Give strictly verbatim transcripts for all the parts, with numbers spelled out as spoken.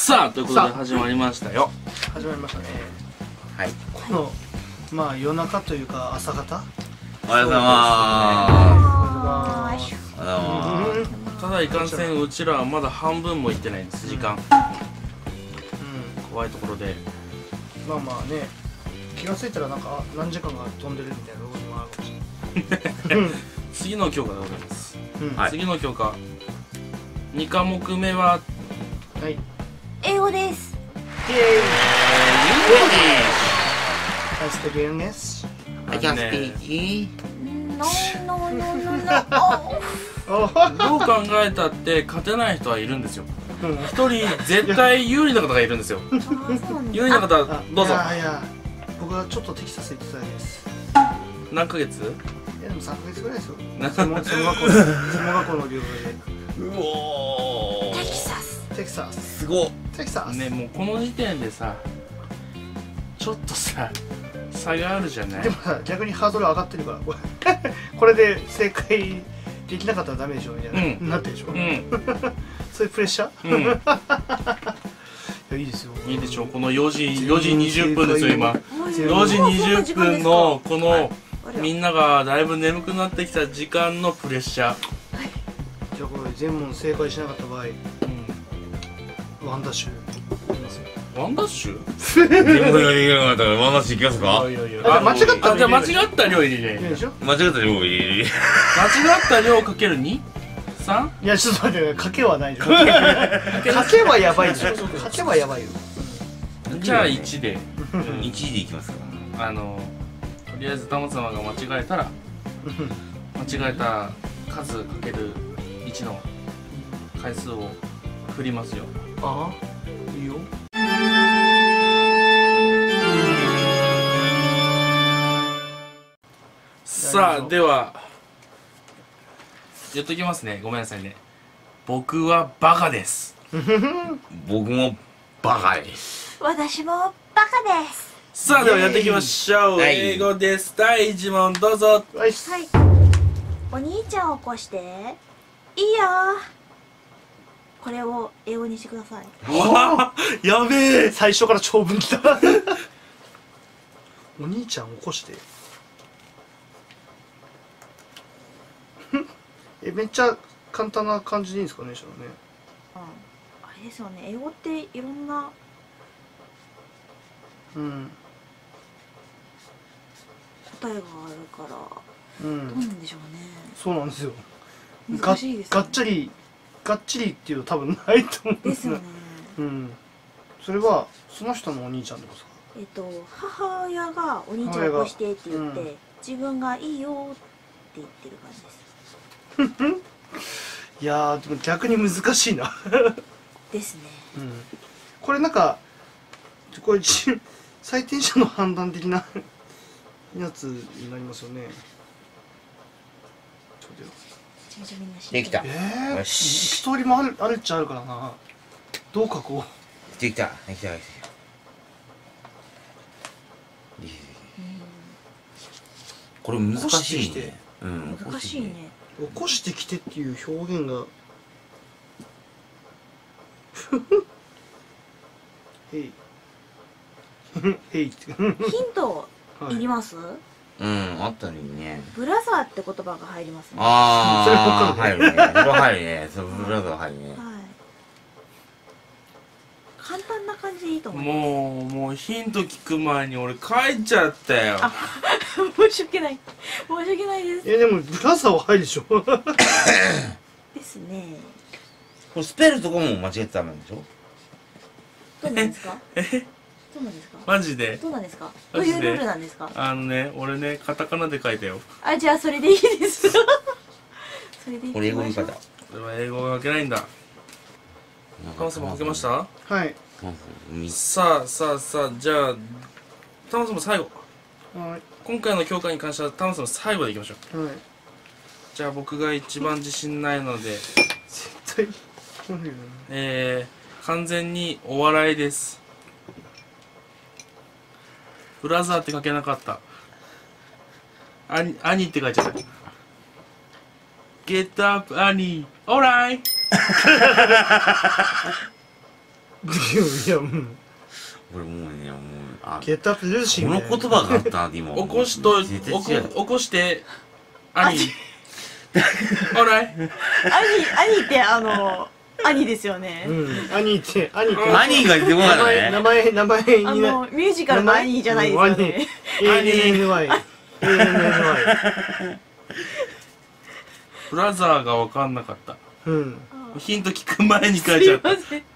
さあということで始まりましたよ。 始まりましたね。 はい。 このまあ夜中というか朝方。 おはようございまます。 す。おはようございます。 ただいかんせんうちらはまだ半分もいってないんです、時間。 うん。 怖いところで。 まあまあね、気がついたらなんか何時間が飛んでるみたいなこともあるかもしれない。 次の教科でございます。 うん。 はい次の教科。に科目目ははい。 英語です。 イエーイ。Nice to be in this. I can speak. No, no, no, no, no. おどう考えたって勝てない人はいるんですよ。 うん。 一人絶対有利な方がいるんですよ。 あ、そうなんだ。 有利な方あどうぞ。 いやいや、僕はちょっとテキサス行ってただけです。 何ヶ月？ いやでもさんかげつぐらいですよ。 な専門専門学校専門学校の留学うおテキサス。 で。テキサス。 すごっ。 テキサス。 ね、もうこの時点でさ、ちょっとさ差があるじゃないで。もさ、逆にハードル上がってるからこれこれで正解できなかったらダメでしょみたいな、 うんなってるでしょ、 うんそういうプレッシャー、 うん。 いやいいですよ。 いいでしょう。このよじよじにじゅっぷんですよ今。 全よじにじゅっぷんのこのあれみんながだいぶ眠くなってきた時間のプレッシャー。 じゃあこれ全問正解しなかった場合うん。 ワンダッシュやりますよ。 ワンダッシュ？ 自分ができなかったらワンダッシュいきますか？ いやいやあ間違ったあ、じゃあ間違った量入れるね。 いいでしょ。 間違ったよ。いい。 間違った量かける に？さん？ いやちょっと待って、賭けはないでしょ。賭けはやばいでしょ。賭けはやばいよ。 じゃあいちで、 いちでいきますか？ あのとりあえずタモ様が間違えたら間違えた数かけるいちの回数を振りますよ。 ああいいよ。 さあでは言っときますね。ごめんなさいね。僕はバカです。 僕もバカです。 私もバカです。 さあではやっていきましょう。 はい英語です。第一問どうぞ。 はい。 はい。お兄ちゃんを起こして。いいよ。これを英語にしてください。 わあやべえ。 最初から長文きた。お兄ちゃん起こして。え、めっちゃ簡単な感じでいいんですかね、そのね。 うん。あれですよね。英語っていろんなうん。 答えがあるからう。 どうんなんでしょうね。 そうなんですよ。 難しいですね。 ががっちゃり、がっちりっていうの多分ないと思うんですよね。 うん。それは、その人のお兄ちゃんってことですか？ えっと母親がお兄ちゃんを起こしてって言って、 うん自分がいいよって言ってる感じです。 いやー、でも逆に難しいな。 ですね。 うん。これなんか、これ、ち採点者の判断的なやつになりますよね。ちょっとよ。 めちゃめちゃみんな知ってる。 できた。 えー、 よし一通りもあるあるっちゃあるからな。どう書こできた。できた。できた。これ難しいね。うん。 難しいね。 う。起こしてきてっていう表現が。へい。へいって。 ヒントいります？ うん、あったのにね。 ブラザーって言葉が入りますね。 ああ、 それ入るね。それ入るね。そう、ブラザー入るね。 はい。簡単な感じでいいと思いまもうもうヒント聞く前に俺帰っちゃったよ。 す。申し訳ない。申し訳ないです。 え、でも、ブラザーは入るでしょ。 ですね。 これスペルとかも間違ってたんでしょ？ どうなんですか？どうなんですか？ マジで。 どうなんですか？どういうルールなんですか？ あのね、俺ね、カタカナで書いたよ。 あ、じゃあそれでいいです。それでいい。 これ英語に書いた。 これは英語が書けないんだ。タモ様書けました？ はい。 さあさあさあ、じゃあタモ様最後。 はい。 今回の教科に関してはタモ様最後でいきましょう。 はい。 じゃあ僕が一番自信ないので、 絶対。そうだよね。 えー、完全にお笑いです。ブラザーって書けなかった。兄、兄って書いちゃった。Get up, 兄。Alright! いや、うん俺もうね、もう、あ、 ゲットアップルーシーこの言葉があったなって今。 起こしと絶対起こ違う。 起こして兄オーライ兄兄ってあの兄ですよね、 うん兄って兄って兄が出てこな名かった前名ね。 前名前にあなのミュージカルの兄じゃないですよね。 エーエヌエヌワイ エーエヌエヌワイブラザーが分かんなかった。 うんヒント聞く前に書いちゃっすいません。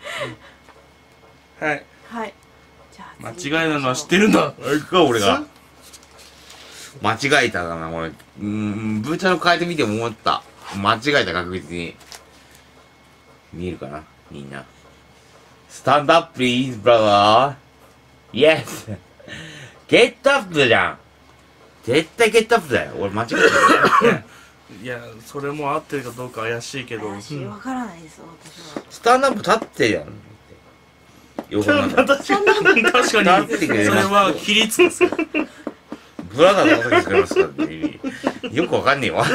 た。はいはい。じゃあ間次違いなのは知ってるんだ。 あれか、俺が。間違えたかな、俺。うーん、ブーちゃんの変えてみても思った。間違えた、確実に。見えるかなみんな。Stand up, please, brother. Yes. Get up じゃん。絶対 Get up だよ。俺間違えたよ。 いやそれも合ってるかどうか怪しいけど。 怪しい、わからないです私は。 スタンドアップ立ってやん。横なんだ。 私確かにそれ立ってくれるは起立ですよ。 ブラザーのこと聞こえますかってよくわかんねえわ。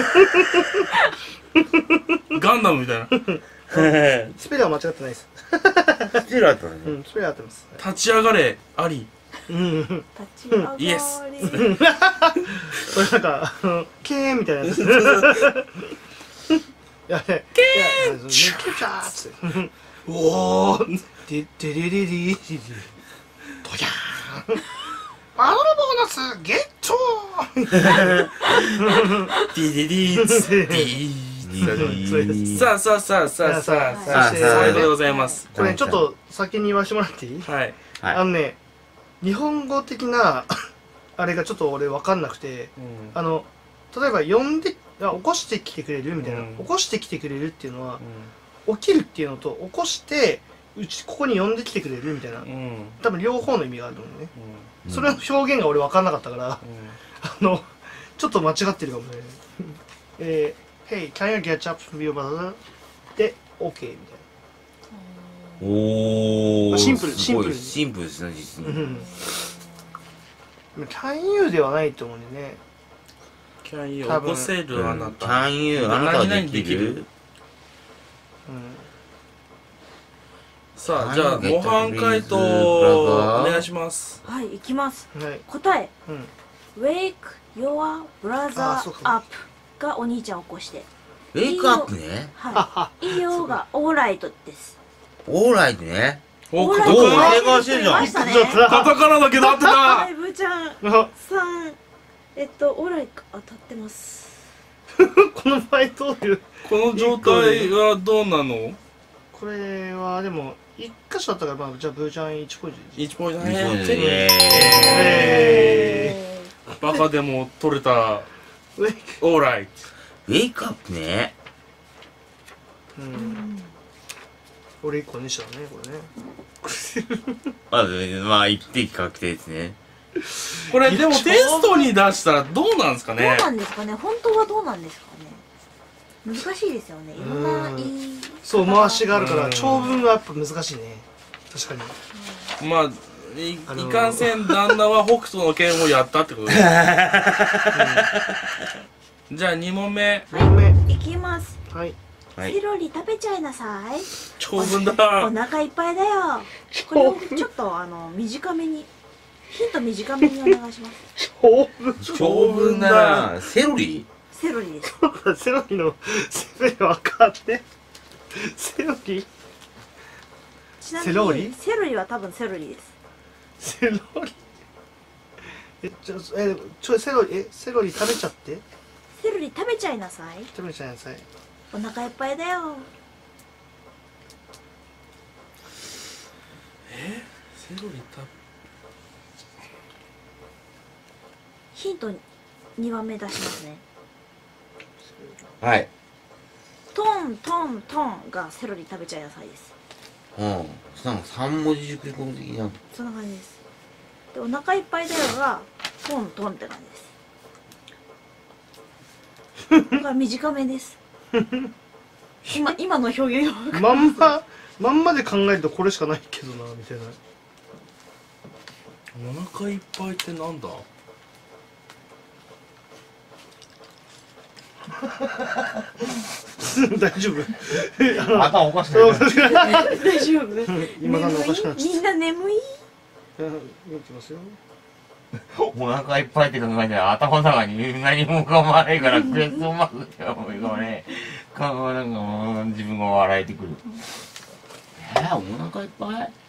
ガンダムみたいな。 スペルは間違ってないですスチールあったね。 うんスペル合ってます立ち上がれあり。 うん立ち上がり。 イエスそれなんかあのケーンみたいなやついやケーンキューチャーっつっておおででれれれれれドヤーンバトルボーナスゲットディディディーツディーさあさあさあさあさあさあそして最後でございます。 これちょっと先に言わしてもらっていいはい。 はいあのね日本語的なあれがちょっと俺分かんなくてあの例えば呼んであ起こしてきてくれるみたいな、 うん起こしてきてくれるっていうのは、起きるっていうのと起こしてうちここに呼んできてくれるみたいな、 うんうん多分両方の意味があると思うね、 うんそれの表現が俺分かんなかったから、あのちょっと間違ってるかもねえー、Hey, can you get up with your brother? で OK みたいおー。 シンプルすごいシンプルシンプルですね、実な、 に。 うん、can you ではないと思うんでねキャンユー多分起こせるあなた。 Can you あなたはできるうんさあじゃあ Can you 模 get 範解答 brother? お願いします。 はい、いきます。 はい答えうん Wake your あ brother そうか up がお兄ちゃんを起こして、 ウェイクアップね。 はいいいよがオーライトです。 オーライトね。 おオーライおートが正解してるじゃんいましたね。 ちょっとカタカナだけど合ってた。 はい、ブーちゃんあさんえっとオーライト当たってます。 この場合どういうこの状態はどうなの？ これはでも一箇所だったから、まあ、じゃあブーちゃんいちポイントでいいいちポイントいちポイントでね。 えバカでも取れた。 ウェイクオーライウェイクアップね。 ううんん俺一個にしたねこれねまず、まあ、一滴確定ですね。 ト。これでもテストに出したらどうなんですかどうね。 なんですかね。本当はどうなんですかね。難しいですよね。いろんな言いそう回しがあるからうん長文がやっぱ難しいね確かにまあい,、 あのーいかんせん旦那は北斗の拳をやったってことです。じゃあに問目ごめんいきます。 はいはいセロリ食べちゃいなさい。 長文おだ。 腹いっぱいだよ。これをちょっとあの短めにヒント短めにお願いします。 長文長文だな。セロリセロリです。 セロリのセロリ分かってセロリちなみセロリにセロリは多分セロリです。 セロリえちょえちょセロリえセロリ食べちゃってセロリ食べちゃいなさい。 食べちゃいなさいお腹いっぱいだよ。 セロリたヒントにばんめ出しますね。 はい。 トントントンがセロリ食べちゃいなさいです。 うん。その三文字熟語的な。 そんな感じです。で、お腹いっぱいだよがトントンって感じです。だから短めです。今今の表現がまんままんまで考えるとこれしかないけどなみたいなお腹いっぱいってなんだ？ 大丈夫？ 頭おかしくない。 大丈夫？ 今なんかおかしくなっちゃっみんな眠い？ た。うん、見てますよ。 お腹いっぱいって考えたら頭の中に何も浮かばないからクエスチョンマークって思いがね、顔なんかもう自分が笑えてくる。えー、お腹いっぱい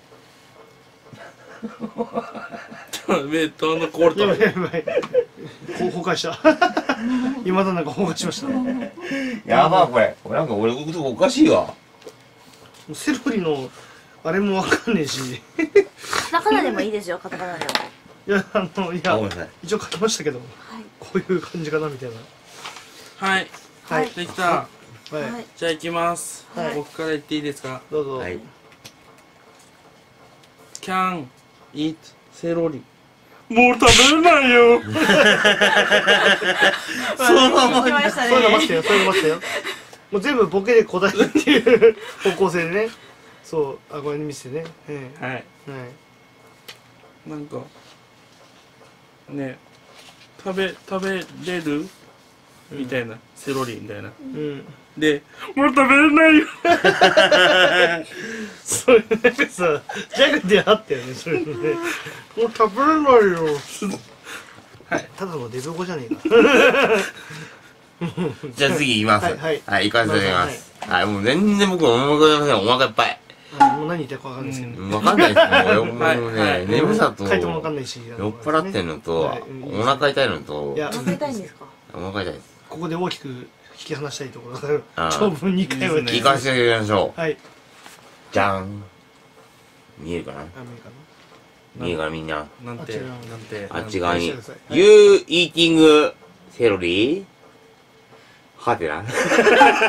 目とのコールやばといやばい。こう崩壊した。今だなんか崩壊しましたね。 やばいこれ。これなんか俺おかしいわ。 セロリのあれもわかんねえし。 カタカナでもいいですよ、カタカナでも。 いや、あの、いやあごめんなさい。 一応書きましたけども、 はい。 こういう感じかなみたいな。 はいはい。 できた。 はい。 はい。 じゃあ行きます、 はい僕から言っていいですか？ どうぞ。 はい。 can eat セロリ。もう食べれないよ。 そのまま来ましたそういうの待ってね。 よ、そういうの待ってよ。もう全部ボケで答えるっていう方向性でね。そう、あ、これ見せてね。えはい。 えはい。 なんかね食べ食べれるみたいな、セロリみたいな。 うん。 でもう食べれないよ。 それなんかさ、ジャグであったよね、それね。もう食べれないよ。 はい。 ただのデブ語じゃねえか。 じゃあ次言います。 はいはいはい、行かせていただきます。はい、もう全然僕思い浮かべません。お腹いっぱい。 あもう何言ってるかわかんないですけど。 わかんないですもうもうはいね、 はい眠さと、 書いてもわかんないし。 酔っ払ってんのと、 はいお腹痛いのとい、や、 食べたいんですか？ お腹痛いです。 ここで大きく引き離したいところだから、 あー長文にかいはいいですね行かせていただきましょう。 はい。 じゃーん。見えるかなアメリカの。 見えるかなみんな。 なんてあっち側なんてあっち側にはい。 You eating celery? はてな。 その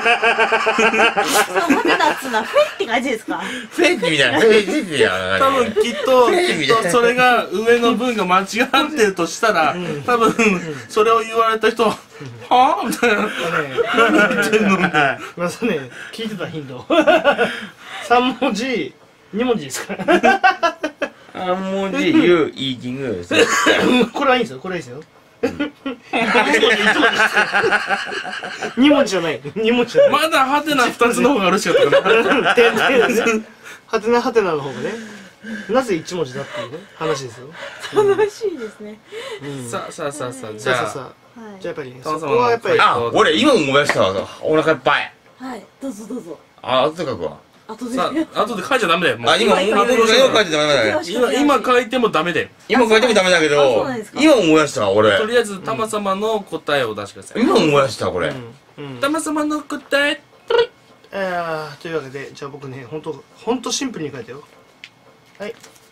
ハテナっつうのはフェって感じですか？ フェッチみたいな。フェッチみたいな。 多分きっときっとそれが上の文が間違ってるとしたら、多分それを言われた人は「はあ?」みたいな。 あのね、まずね、聞いてたヒント。三文字、二文字ですから。 あんもんじ You eating これはいいんですよ、これはいいですよ。一文字、一文字です。二文字じゃない、二文字じゃない。 まだハテナ二つの方が嬉しかったかな。 点々ですね。はてなはてなの方がね、なぜ一文字だっていうね、話ですよ。 楽しいですね。 うんさあさあさあさあじゃあさあさあさはあ、じゃあやっぱりね、 タオさんそこはやっぱり、 はあ、俺今思い出したわ。お腹いっぱい。 い。はい。どうぞどうぞ。 あ、後で書くわ。 後で。 さあ後で書いちゃダメだよ。もうあ、今、今、今、今書いてダメだよ。 今今書いてもダメだよ。 今書いてもダメだけあそどうなんです、か今思い出したわ、俺。 とりあえずタマ様の答えを出してください。 今思い出した、これ。 うんうんタマ様の答え。 えー、というわけで、じゃあ僕ね、ほんと、ほんとシンプルに書いたよ。はい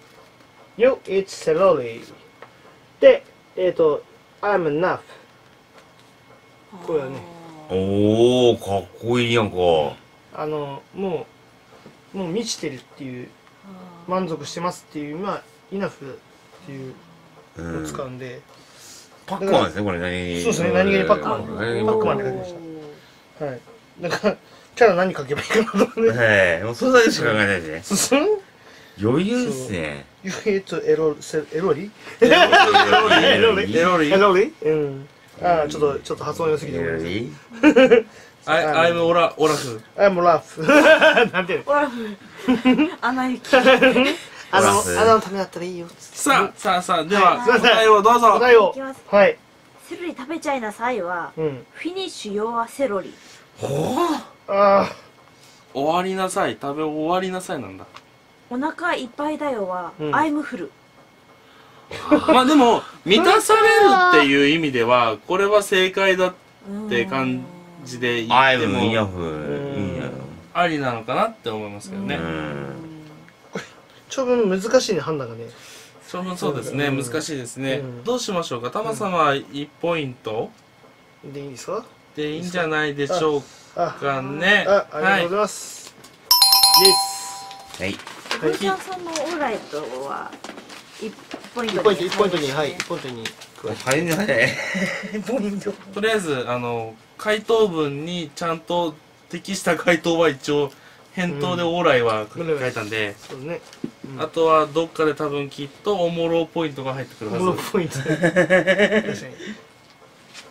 。You eat celery. で、えっ、ー、と、I'm enough. これはね、 おー、かっこいいやんか。 あの、もう、もう満ちてるっていう、満足してますっていう、まあ、enough っていううのをん。 使うんで、 パックマンですね、これ何そうですね何気にパックマン何気にパックマンで書きましたはい。だから、キャラ何書けばいいかなと思って。 はい。もうそれだけしか考えないですね。 進む余裕ですね。 You hate エロ、セエロリエロリエロリエロリうん。ああ、ちょっと、ちょっと発音良すぎてごめんなさい。 いいアイアイムオラオラフ。 I'm laugh. なんていうのオラフ。穴行き。 あの、あラフなたのためだったらいいよ。 さあさあさあでははい答えをどうぞ。 答えをいきます。 はい。 セロリ食べちゃいなさいは、 うん。 フィニッシュ用はセロリ。 あ終わりなさい食べ終わりなさいなんだ。 お腹いっぱいだよは、 うんアイムフル。 まあでも満たされるっていう意味ではこれは正解だって感じで言アイってもムイヤフいいな。 ありなのかなって思いますけどね。 うん。 あ、ちょうど難しいね、判断がね。 そのそうですねうん難しいですね。 うんどうしましょうか。タマ様はいちポイントでいいですかでいいんじゃないでしょうあ、 かね。 あ、ありがとうごはい。 ざいます。イエス。 はい。 ブーちゃんさんのオーライトはいちポイントいちポイント、いちポイントに、はい、いちポイントに。 早いね、早い。 とりあえずあの回答文にちゃんと適した回答は一応返答でオーライは書いたんで、 そうね。 あとはどっかで多分きっとおもろポイントが入ってくるはず。 おもろポイント。確かに。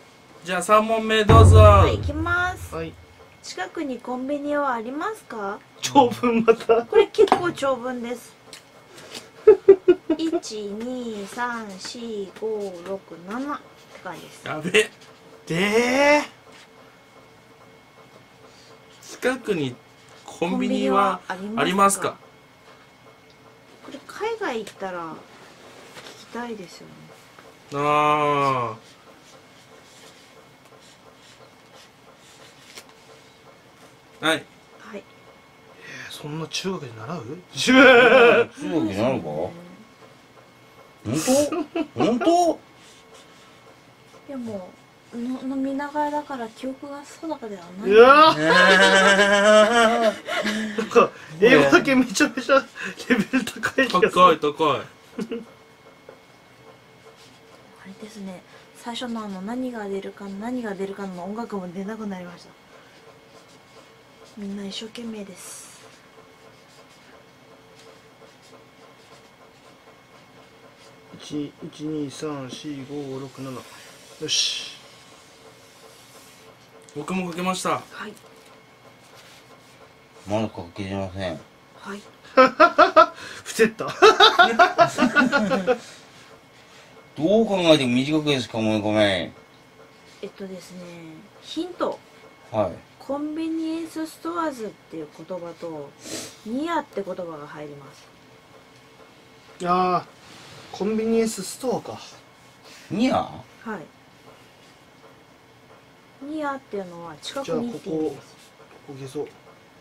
じゃあさん問目どうぞ。 はい、行きます。 はい。 近くにコンビニはありますか？ 長文また。 これ結構長文です。いち、に、さん、し、ご、ろく、ななって感じです。 やべえ。 で近くにコンビニはありますか？ これ海外行ったら聞きたいですよね。 ああ。はい。 はい。 ー、そんな中学で習う？ 中国になるか？本当？本当？ でもの飲みながらだから記憶が定かではない。 うわーなんか英語だけめちゃめちゃレベル高い気がする。 高い高い。 あれですね。最初のあの何が出るか何が出るかの音楽も出なくなりました。みんな一生懸命です。 いち、いち、に、さん、し、ご、ろく、なな。よし。 僕もかけました。 はい。 まだ書けてません。 はい。 ふてった。 どう考えても短くですか、もうごめん。 えっとですね、ヒント。 はい。 コンビニエンスストアーズっていう言葉とニアって言葉が入ります。 いやー、コンビニエンスストアか。 ニア？ はい。ニアっていうのは近くにって意味です。 ここ消そう。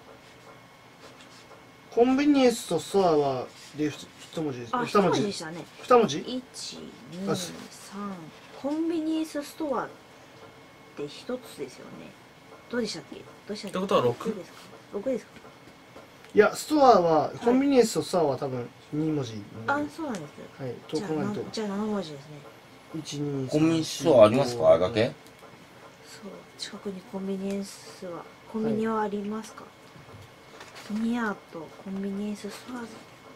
コンビニエンスとストアはで一文字です。 あ、一文字でしたね。 二文字？ いち、に、さん。コンビニエンスストアって一つですよね。どうでしたっけ？どうでしたっけ？ ってことは六ですか？六ですか？ いや、ストアは、コンビニエンスとストアは多分に文字になあ、 る。 そうなんです。 はい、とじゃあな考えると。 じゃあなな文字ですね。 いち、に、 コンビニストアありますか、あれだけ？ そう、近くにコンビニエンスはコンビニはありますか？ニアとコンビニエンスストアーズ。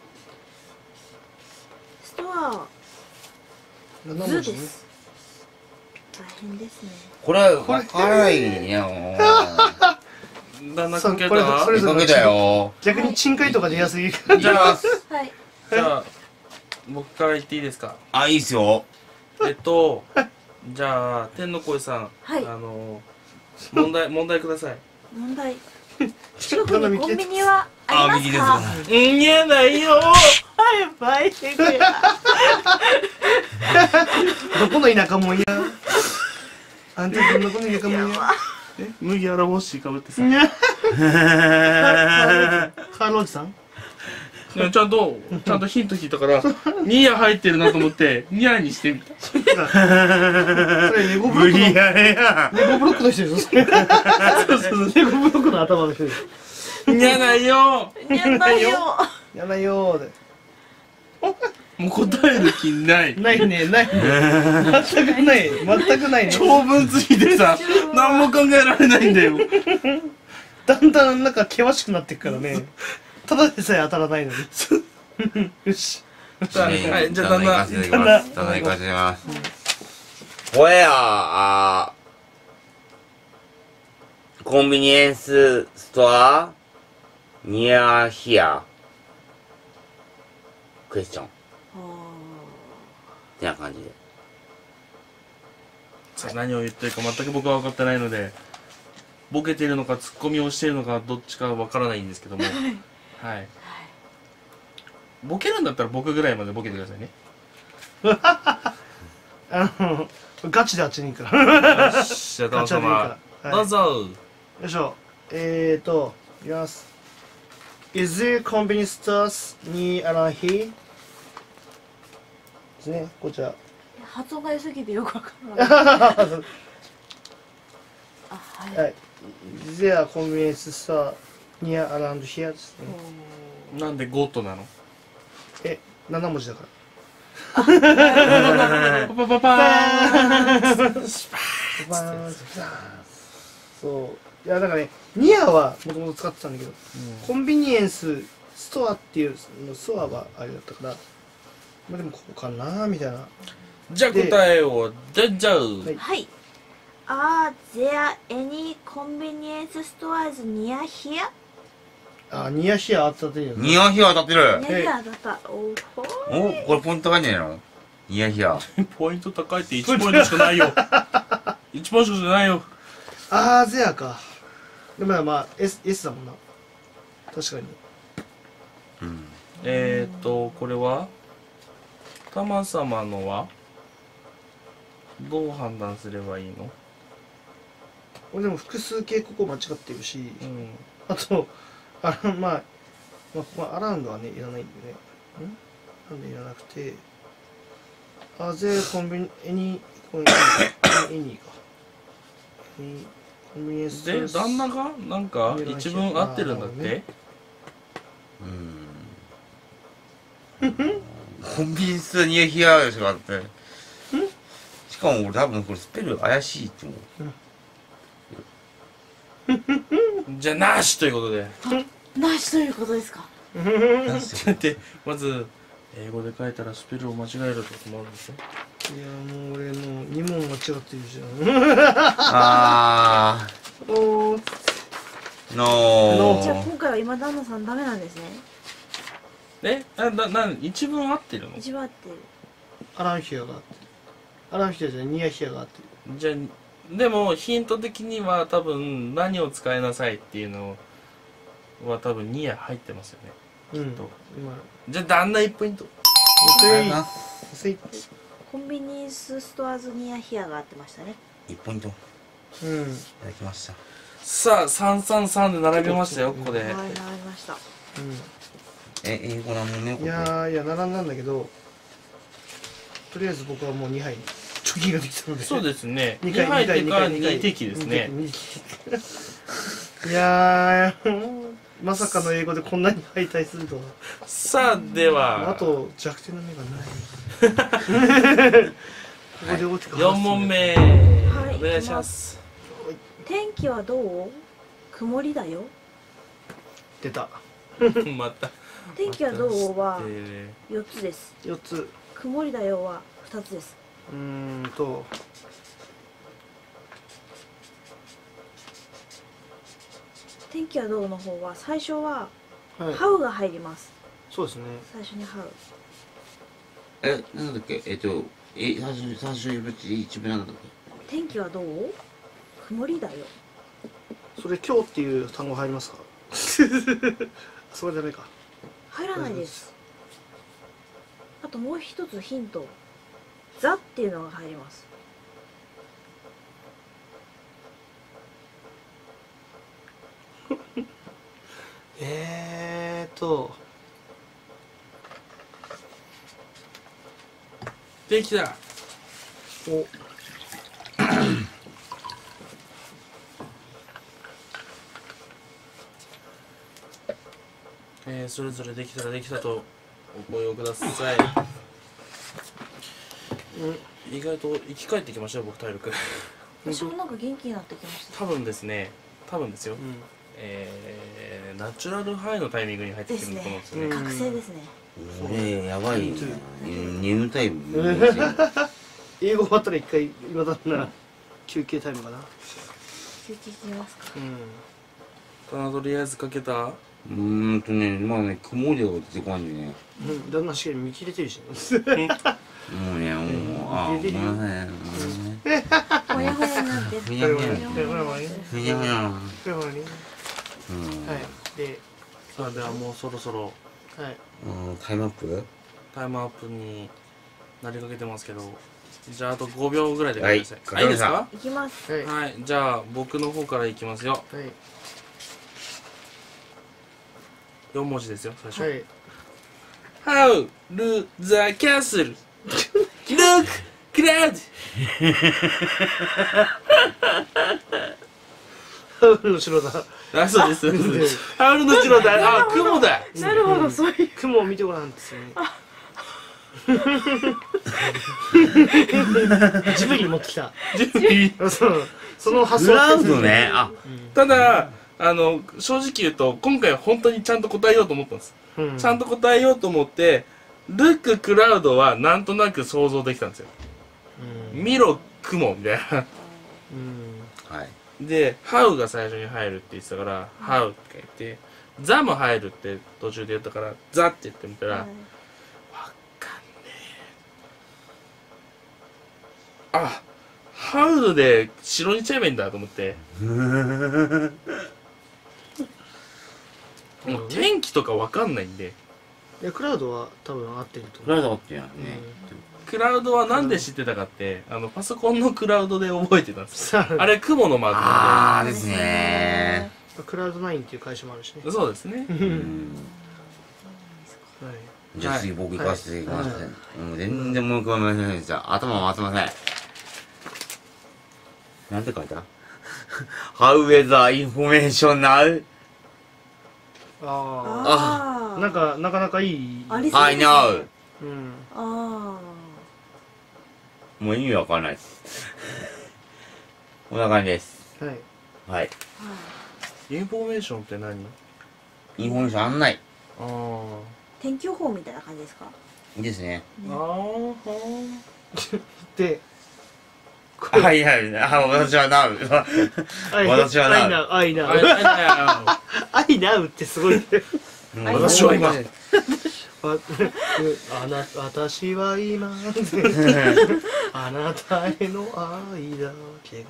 ストアなな文字ね。 ズです。大変ですね。 これ、わからないね、もう。 だんだんかけこれた。 それぞれかけたよ。 逆に賃貸とか出やすい。 じゃあ、 はい。 じゃあ僕から言っていいですか？ あ、いいっすよ。 えっと、じゃあ天の声さん、 はいあの問題問題ください。 問題。近くにコンビニはああ、 りますか？ 右です。 うん、言えないよ。 はい、バイテクや。 どこの田舎もんや。あんたどこの田舎もんや。 え、麦わら帽子かぶってさ。 にゃカールおじさん？ いやちゃんとちゃんとヒント聞いたからニア入ってるなと思ってニアにしてみた。 それレゴブロックの無理やれや。 レゴブロックの人でしょ。そうそうそう、レゴブロックの頭の人でしょ。 ニアないよ。 やだよ。 やだよーで。 もう答える気ない。 ないね、ないね。全くない、全くないね。 長文ついてさ、何も考えられないんだよ。 だんだんなんか険しくなっていくからね。ただでさえ当たらないのに。よし。 じゃあ、はい、じゃあだんだん。 だんだん行かせていただきます。だんだん行かせていただきます。これや、あー、コンビニエンスストアnear hereクエスチョンってな感じで。 さあ何を言ってるか全く僕は分かってないので、ボケてるのかツッコミをしているのかどっちか分からないんですけども、はい。ボケるんだったら僕ぐらいまでボケてくださいね。 あの、ガチであっちに行くから。 よし、じゃあどうぞ。 はい、 どうぞ。 よいしょ。えーと、いきます。Is there convenience stores near around here? ですね、こちら。 発音が良すぎてよくわからない。あ、はい。 はい。Is there convenience store near around here? ですね。 なんでゴッドなの？ え、なな文字だから。 パパパパーン。 そう。いや、だからね、ニアはもともと使ってたんだけど、コンビニエンスストアっていうのストアはあれだったから、まあでもここかなみたいな。 じゃあ答えをじゃじゃう。 はいはい。 Are there any convenience stores near here? あ、ニヤヒヤあったっていいよね。 ニヤヒヤ当たってる。 Near here だった。おほお、これポイント高いんじゃないの？ニヤヒヤ。 ポイント高いっていちポイントしかないよ。いちポイントしかないよ。 あー、ゼアか。でもまあ、S、S だもんな。確かに。 うん。 えーっと、これはタマ様のはどう判断すればいいの？ 俺でも複数形ここ間違ってるし、 うん。 あと、あの、まあ、まあ、ここはアラウンドはね、いらないんでね。んなんでいらなくて、あぜコンビニ、エニ、コンビニ、エニか。エニ、コンビニエンス。 で、旦那がなんか一文合ってるんだってうん。コンビニエンスニヤヒヤでしょ、だって。しかも俺多分これスペル怪しいと思う。 じゃあなしということで。 なしということですか。 で、まず、英語で書いたらスペルを間違えると困るんですよ。 いや、もう俺のに問間違ってるじゃん。 あおー。 ー。のじゃあー。 今回は今旦那さんダメなんですね。 えな、な、な、一文合ってるの？ 一番合ってる。 アランヒアがあってる。アランヒアじゃない、ニヤヒアがあってる。 じゃあ、でもヒント的には多分何を使いなさいっていうのは多分にや入ってますよね。 うん。 と今、 じゃあ旦那いちポイント。 せい、せい。 コンビニエンスストアーズニアヒアが合ってましたね。 いちポイントいうん。 ただきました。 さあ、さんさんさんで並びましたよ、ここで。 はい、並びました。 え、英語なもんね、 うん。 これ。 いやー、いや、並んだんだけど、とりあえず僕はもうにはい貯金ができたので。 そうですね。 にに入ってからに回に滴ですね。 に滴いやー、まさかの英語でこんなに敗退するとは。 さあ、では、 あと弱点の目がない。ここで大きくよん問目、 はいお願いします。 天気はどう？曇りだよ。 出た。 また。 天気はどうはまたしてよっつです。 よっつ。 曇りだよはふたつです。 うーんと、 天気はどうの方は最初ははい。 ハウが入ります。 そうですね。 最初にハウ。 え、なんだっけ、えっと、え、最初、最初に一文なんだっ天気はどう？曇りだよ。 それ今日っていう単語入りますか？それダメか。 入らないです。あともう一つヒント。ザっていうのが入ります。 えーと、 できた。 お、 えー、それぞれできたらできたとお声をください。意外と生き返ってきましたよ、僕体力。 私もなんか元気になってきました。 多分ですね、多分ですよ。 うん。 えー、ナチュラルハイのタイミングに入ってきてると思うんですよね。 ですね覚醒ですね。 け。俺、やばいね。眠たい。 英語終わったら一回、今だったら休憩タイムかな。 休憩してみますか。 うん。 ただとりあえずかけた。 うーんとね、まあね、曇りが出てこないんでね。 うん、旦那しっかり見切れてるしね。 もうね、もう、あ、ごめんなさい。 ほやほやになってる。 ふにゃふにゃ。 ほやほやになってるふにゃふにゃ。 これほらね。 うん。 はい。で、 さあ、ではもうそろそろはい。 うん、タイムアップタイムアップになりかけてますけど、じゃああとごびょうぐらいではいください。いいですか？ いきます。 はい。 はい、じゃあ僕の方からいきますよ。 はい。 よん文字ですよ、最初。 はい。 How to the castle look cloud ハウルの城だ。 あ、そうです。ハウルの城だ。あ、雲だ。 なるほど、そういう。 雲を見てごらんですよね。ジブリ持ってきた。そう。その発想。 クラウドね。あ、 ただ、あの、正直言うと、今回は本当にちゃんと答えようと思ったんです。 うん。 ちゃんと答えようと思って、ルッククラウドはなんとなく想像できたんですよ。 うん。 見ろ、雲みたいな。 うんはい。 で、How が最初に入るって言ってたから、How って言って、The も入るって途中で言ったから、The って言ってみたら、 はいわかんねえ。あ、How で城にちゃえばいいんだと思って。もう天気とかわかんないんで。 いやクラウドは多分合ってるとクラ思う。 ウドってやんね。 クラウドはなんで知ってたかって、あの、パソコンのクラウドで覚えてたんですよ。 さああれ、雲のマークなあーですねクラウドナインっていう会社もあるしねんで。。そうですね。 うー。うんん。 はいじゃあ次僕行かせていただきますはいね。もう全然もう一回ません。じゃあ頭回せません。なんて書いた？How weather information now? あああなんかなかなかいい。 ありそう I ですね know. うんあもう意味わかんないです。こんな感じです。 はい。 はい。 あはいインフォメーションって何？ インフォメーション案内あー。 天気予報みたいな感じですかですね。 あーはで、 あ、いや、あ、私はな、私はなアイナウ、アイナー。あれウ。 なんだよ。 アイナウってすごいね。 私は今わあな、私は今、あなたへの愛だけが。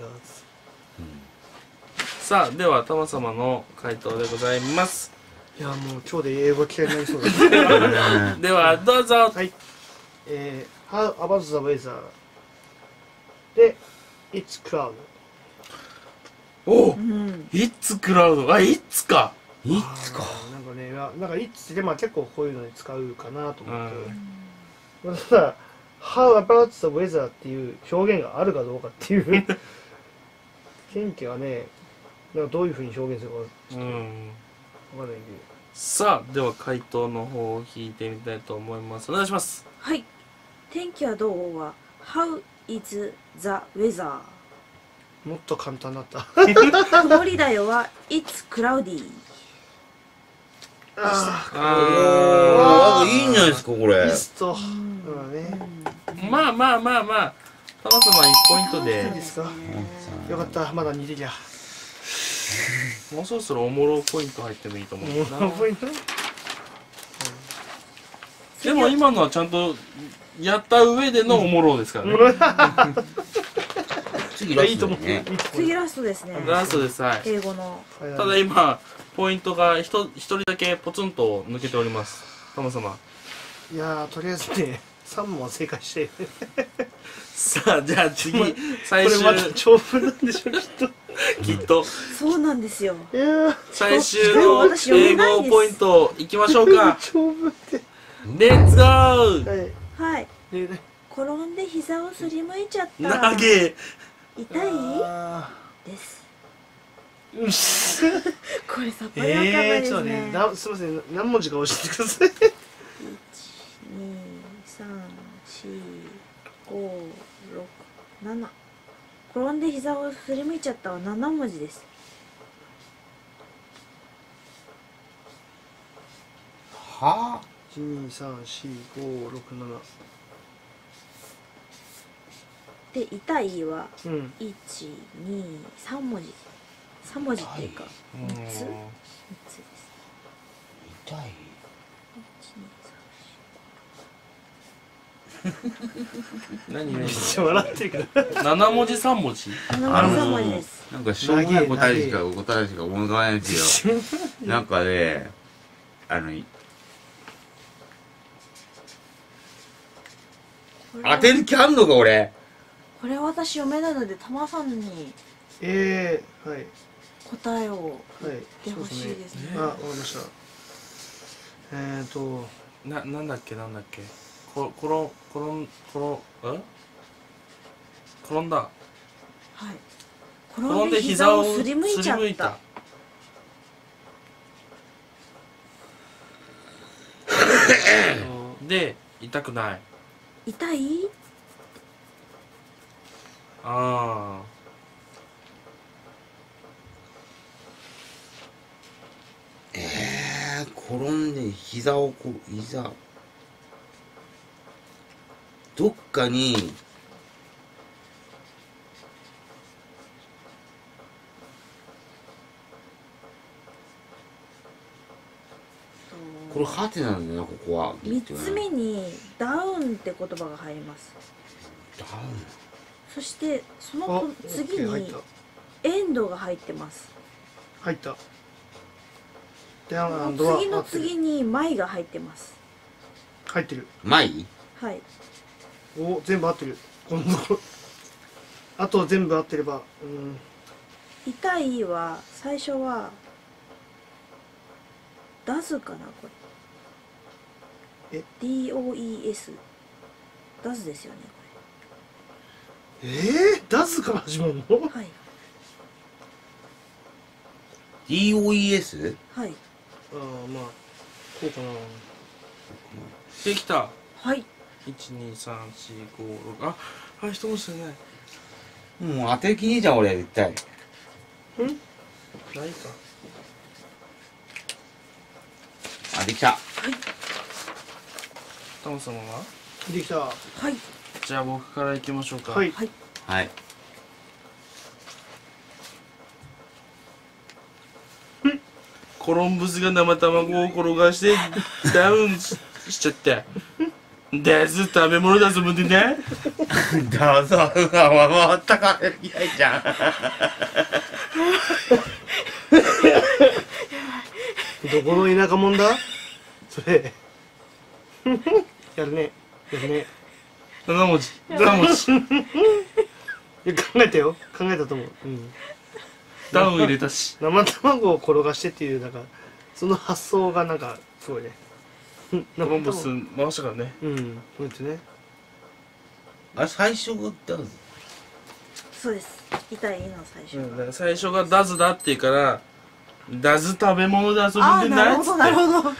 さあ、では、タマ様の回答でございます。 いや、もう今日で英語嫌いになりそうだ。 では、どうぞ。 はい。えー、How about the weather? で、It's cloud. おうん It's cloud。あ、It's か。 いつか。 あーなんかね、ななんか It's ってまあ結構こういうのに使うかなと思って。 うんまあただ、How about the weather っていう表現があるかどうかっていう天気はね、なんかどういうふうに表現するかうん。 わかんないけど。 さあ、では回答の方を引いてみたいと思います。お願いします。 はい天気はどうは How is the weather もっと簡単だった。 曇りだよは It's cloudy あああー、いいんじゃないですか、これー、。イスと、 うんうんね。 ー。まあまあまあまあ。タマ様いちポイントいいでで、すかよかった、まだにできゃ。 もうそろそろおもろポイント入ってもいいと思うもな。 うポイントでも今のはちゃんとやった上でのおもろですからね。 次いやいいと思う。いいね。 と思う次ラストですねラストです。はい。 英語のただ今、ポイントがひと一人だけポツンと抜けております。タマ様。 いやー、とりあえずね、さん問は正解して。こさあ、じゃあ次、最れ終、 また長文なんでしょ、きっと。 きっと、 そうなんですよいやー、 最終でもの私読め英ないです語ポイントいきましょうか。 長文って。 レッツゴーはい。 はいでね、 転んで膝をすりむいちゃったなげ痛いあですーうっす。 これさっぱりわかんないえー、 ですちょっとね、 ねなすみません、何文字か教えてください。 いち、に、さん、し、ご、ろく、なな転んで膝をすりむいちゃったはなな文字ですはいち、に、さん、し、ご、ろく、なな。 で痛いはうん。 いち、に、さん文字さん文字っていうかみっつみっつです痛い。 いち、に、 何何めっちゃ笑ってるから。 なな文字さん文字さんなな文字さん文字ですなんかしょうもない答えしか答えしか思い浮かばないんですよ。なんかね、あの、 これ当てる気あんのか、俺。 これ私読めないのでたまさんにえー、はい。 答えをはい。 言ってほしいですねあ、わかりました。えーと、 な、なんだっけなんだっけこ、ころ、ころん、ころ、ん転んだ。 はい転転んでんで膝膝ををすりむいちゃったすりむいた。で、痛くない。 痛いあえー、転んで膝をこう、膝。どっかに、 これハテなんだよな、ここは。 三つ目にダウンって言葉が入ります。 ダウそしてそあの次 OK 入っにたエンドが入ってます。 入ったであそののドア次の合ってる次にマイが入ってます。 入ってるマイはい。 お全部合ってるこのところあと全部合ってればうん痛いは最初はダズかなこれ。 えディーオーイーエス ダズですよねえー、ダズから始まるのこれ。はいディーオーイーエス？ はいああまあこうかなできた。 はい。 いちにさんよんごろく。ああ一文字じゃない。 もう当てる気ねえじゃん、俺、絶対。 んないか。 あ、できた。 タモ様はできたははいじゃあ僕から行きましょうか。 いはい。 はい。 コロンブスが生卵を転がしてダウンししちゃった。だず食べ物だぞもんでね。 だぞ、うわ、全く当てる気ないじゃん。 どこの田舎者だそれやるねやるねなな文字。なな文字。 いや考えたよ考えたと思う、うん、 ダウン入れたし。 生卵を転がしてっていうなんかその発想がなんかすごいねコロンブ生ス卵回したからね。 うんこうやってねあれ、最初がダウン。 そうです。痛いの最初うん、だは。 から最初がダズだって言うからダズ食べ物で遊ぶんでああなるほないっつってどなるほど。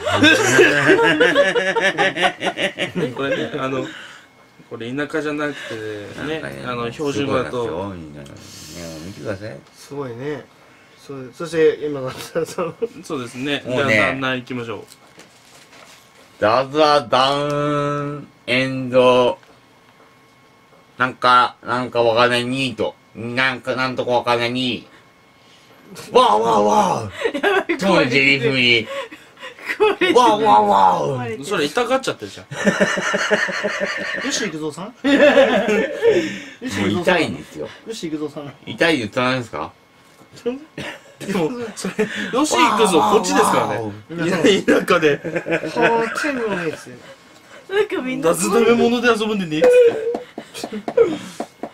ねこれねあのこれ田舎じゃなくてねあの標準語だとすごいですよみんなね、見てください。 すごいねそうそして今のそのそうですね。 もうねじゃあだんだん行きましょう。 ダザダウンエンド、なんか、なんかわかんないニート。なんか、なんとかわかんないニー。わーわーわートム・ジェリー・フミー。わーわーわーそれ痛がっちゃってるじゃん。 吉幾三さんもう痛いんですよ。 吉幾三さん痛いで言ったないですか？ でもそれよし行くぞこっちですからね。いや田舎ではあテンのやつなんかみんなダズ食べ物で遊ぶんでねっつって。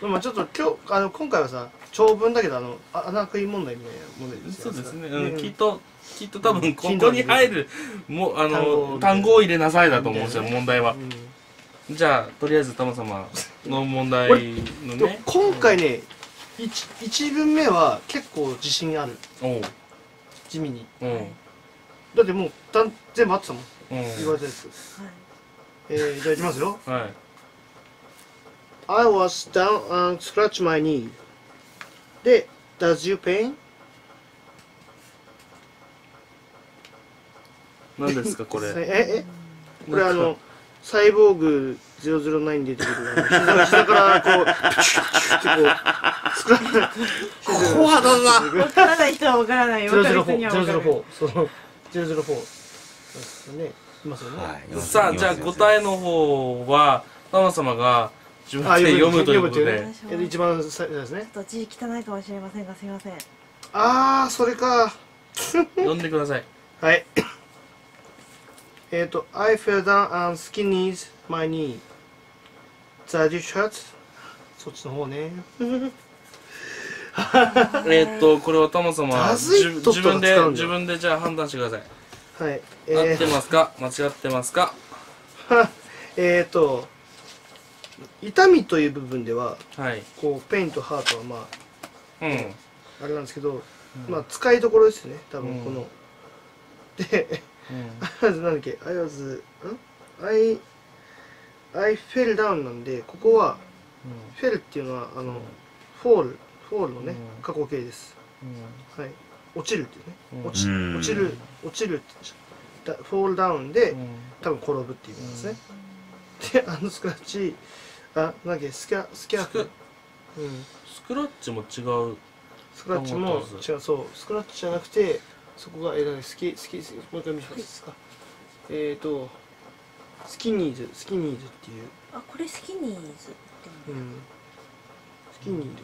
でもちょっと今日あの今回はさ長文だけどあのあ穴食い問題みたいな問題ですよそうですね。 んうん、きっときっと多分ここに入るもうあの単語を入れなさいだと思うんですよ問題は。じゃあとりあえずタマ様の問題のでもね。 今回ね一一文目は結構自信あるおう地味におうだってもうだん全部合ってたもんおう言われたやつはいえー、じゃあいきますよはい。 I was down and scratch my knee で Does you pain? 何ですかこれ。 ええこれあのサイボーグゼロゼロナインに出てくるあの膝膝からこうプチュップチュッってこうスクラッチ怖だな。 わからない人はわからない。 ゼロゼロわかる人にフォーゼロゼロはわかる。 フォーそのゼロゼロフォーですねいますよねはい。 さあじゃあ答えの方はタマ様が自分で読むということで読むっていうね一番最初ですねちょっと字汚いかもしれませんがすみません。 ああそれか読んでください。 はいえっと I fell down and skinnies my knee Does you hurt? そっちの方ねえーっとこれはタマ様ダズイット自分でとか使うんだ自分でじゃあ判断してください。 はい合えってますか間違ってますか。 ー、えっと痛みという部分でははい。 こうペインとハートはまうん。 ああれなんですけど、まあ使いどころですよね多分この、でなんだっけ I was ん I I fell down なんでここはフェルっていうのはあの、フォールフォールのね、 うん過去形ですはい落ちるっていうねうん落ちうん落ちる落ちるってだフォールダウンで多分転ぶっていう意味ですね、であのスクラッチあなんだっけスキャスキャーフうんスクラッチも違う。 スクラッチも違うそうスクラッチじゃなくてそこがえだねスキスキスキもう一回見せますかえっとスキニーズスキニーズっていう、 あ、これスキニーズってうん、スキニーズか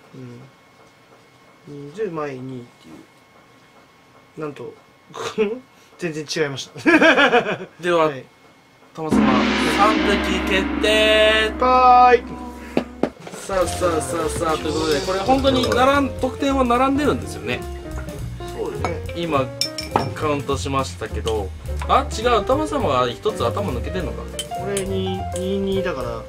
な、うん、ニーズ前にっていうなんと全然違いましたでは、 はい、 タマ様さん滴決定。 バイ。 さあさあさあさあということで、これ本当に並ん得点は並んでるんですよね。 そうですね。 今カウントしましたけど、あ、違う、タマ様が一つ頭抜けてんのか。 俺にににだからよん。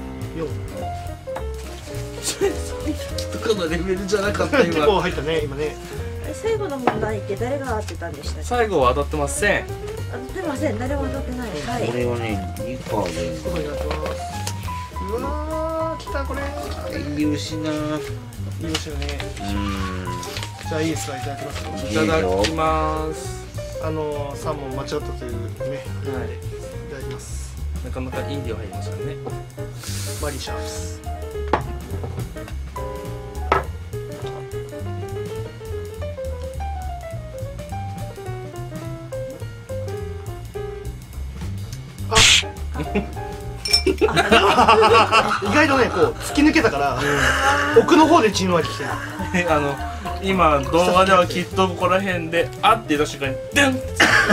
それさん滴とかのレベルじゃなかった結構今。 入ったね今ね。 最後の問題って誰が当てたんでしたっけ？ 最後は当たってません。 当ててません。誰も当たってない。はい。 これはね、にかで。 ここになってます。うわー、来たこれ。 許しな。 いいですよね。 うーん。 じゃあいいですか、いただきますよ。 いただきます。 あのさん問間違ったというね。 はい。 いただきます。 なかなかインディオ入りましたね。 マリシャース。意外とねこう突き抜けたから奥の方でじんわりきてる。 あの今動画ではきっとここら辺で「あ」って言った瞬間に「デン!」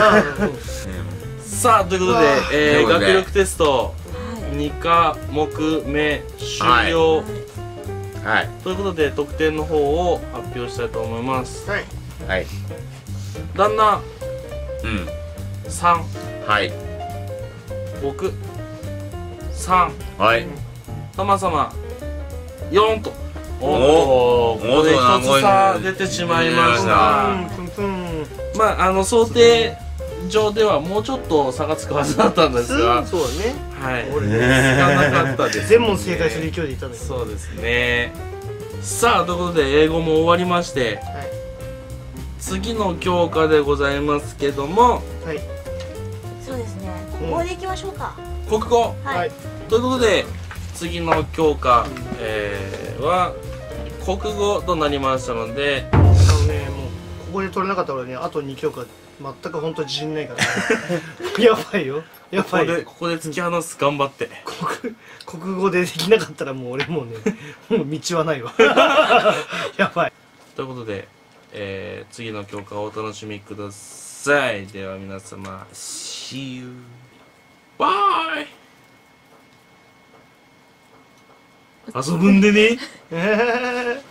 さあということで、えー、 ということで学力テストに科目目終了、 はい。 ということで得点の方を発表したいと思います。 はい。 はい。 旦那うん。 さん、 はい。 僕さん、 はい。 たま様よんと、おおっとここでお一つ差出てしまいまし出た。 プンプン。 まああの想定上ではもうちょっと差がつくはずだったんですが、 そうだね。 はい、 俺つかなかったですね。 全問正解する勢いでいったんだけど。 そうですね。さあということで英語も終わりまして、 はい次の教科でございますけども、 はいそうですね。 うんここで行きましょうか。 国語ははいい。 ということで次の教科、えー、は国語となりましたので、 あのねもうここで取れなかった俺ねあとに教科全く本当自信ないからやばいよやここばいよ。 でここで突き放す、頑張って。 国国語でできなかったらもう俺もうねもう道はないわやばい。 ということで、えー、次の教科をお楽しみください。では皆様 See you Bye 遊ぶんでね。 えー